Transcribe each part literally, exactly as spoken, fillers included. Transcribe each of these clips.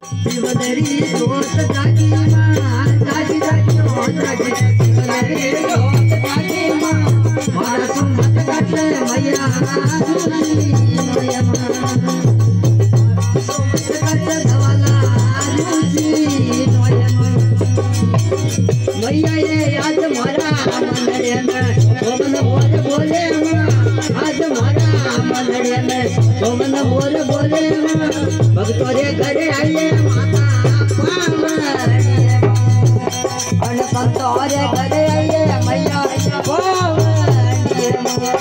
शिवदरी जोत जागी माँ जागी जागी ओ जागी शिवदरी जोत जागी माँ मारा सुमत कटे मैया आजुजी मैया माँ सुमत कटे धवाला आजुजी मैया माँ मैया ये आज मारा मंदिर में सोमन बोल बोले माँ आज मारा मंदिर में सोमन बोल बोले माँ भक्तों रे घरे आइए माता पावनिया अन भक्तों रे घरे आइए मैया पावनिया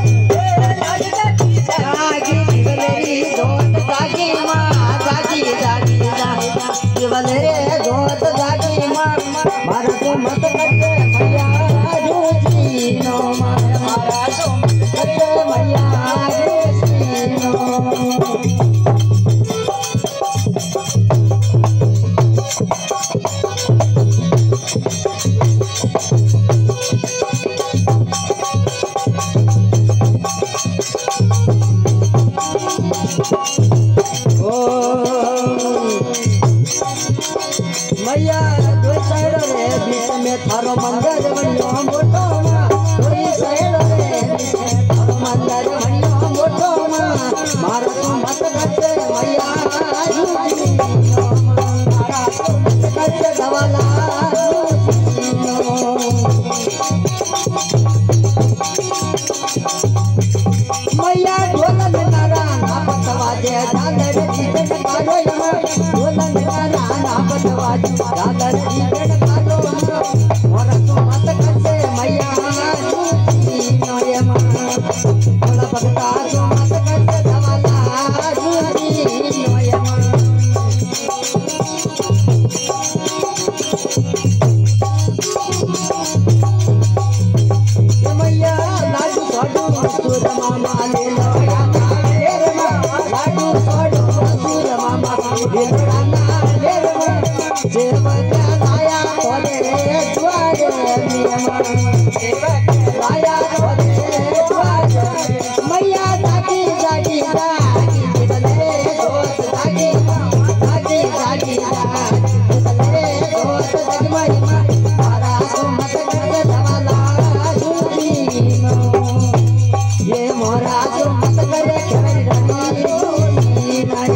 जागी शिवलेरी जोत जागी माँ जागी जागी शिवलेरी जोत जागी माँ मारा तो मत करते मैया आजुजी नो मारा तो मत करते मैया आजुजी नो मैया दो साइड रे बीच में थारो मंदिर बनियो मोटो माँ दो साइड रे बीच में थारो मंदिर बनियो मोटो माँ मारा तो मत करते मैया आजुजी मारा तो मत करते धवाला मैया ढोलन नारा ना पतवाजे झालर जीवन कालो यमा ढोलन नारा ना पतवाजे झालर जीवन कालो यमा मोरा तो मत करते मैया आजुजी नो यमा बोला भक्ता तो मत करते धवाला आजुजी नो यमा मैया लाडू लाडू मसूर मामा ले लो राना ले रे माँ लाडू लाडू मसूर मामा ले लो राना ले रे माँ जेब क्या लाया तोले द्वारे मिया माँ जेब क्या लाया तोले द्वारे मैया जागी जागी जागी शिवलेरी जोत जागी जागी जागी जागी शिवलेरी जोत जगमगी माँ मारा तो मत करते धवाला आजुजी नो ये मोरा जो मत करे खेल रही नाये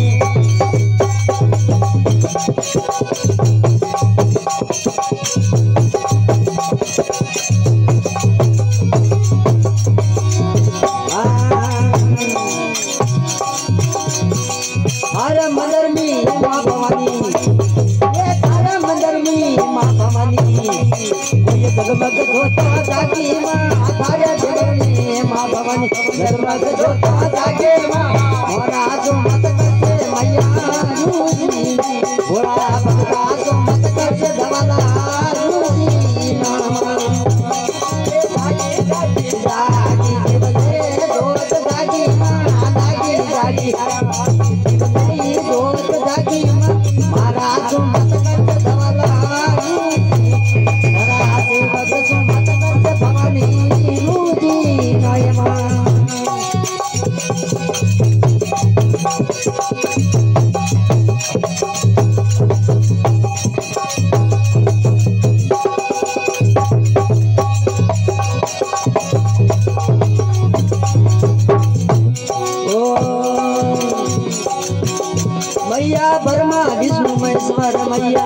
हर मंदिर में माँ भवानी ये तारा मंदिर में माँ भवानी ये जगमग होता जागी माँ तारे जगत में माँ भवानी जगमग होता जागे माँ मोरा जो मत करते मैया आजुजी बोला भक्ता जो मत करते धवाला आजुजी नो जागी जागी जागी शिवलेरी जोत जागी माँ जागी जागी शिवलेरी जोत जागी माँ मारा जो मत करते धवाला आजुजी मारा सेवक जो मत करते भवानी आजुजी नो यमा मैया ब्रह्मा विष्णु महेश्वर मैया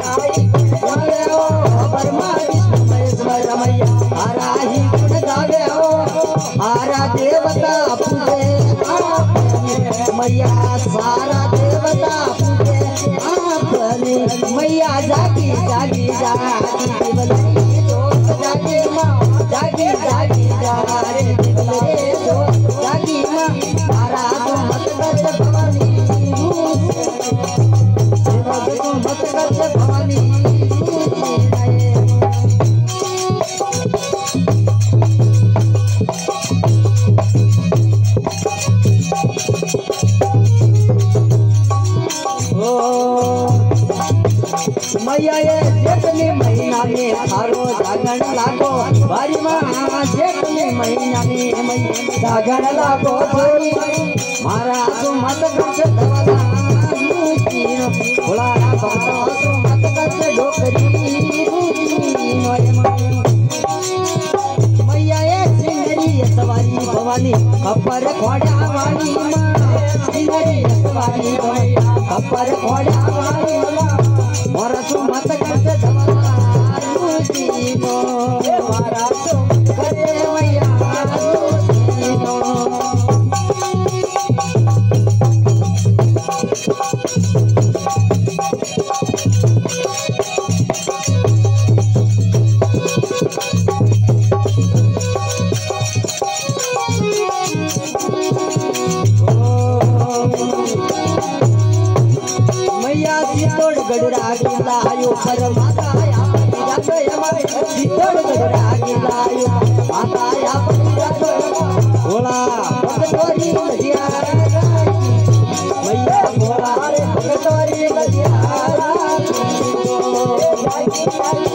ब्रह्मा विष्णु महेश्वर मैया हारा ही गुण गावे हो हारा देवता पूजे मैया सारा देवता पूजे आपने मैया जागी जागी जागी शिवलेरी जोत जागी माँ जागी जागी जागी शिवलेरी जोत जागी माँ हारा तो मत करते भवानी मत करते भवानी मैया ये जेठनी महीना में थारो जागरण लागो बारी माँ जेठनी महीना में जागरण लागो बारी मारा तो मत करते धवाला आजुजी नो मत कर ढोकरी मैया ऐसी मेरी सवारी भवानी अपर खोड़ा वाली मेरी सवारी अपर खोड़ा वाली मोरा सो मत कर धवला रूजीनो मारा सो करे मैया रूजीनो गडुरा गिलायो पर माता या पति जातो यमाय सीतोड गडुरा गिलायो माता या पति जातो भोला भगतोरी नदिया मैया भोला भगतोरी नदिया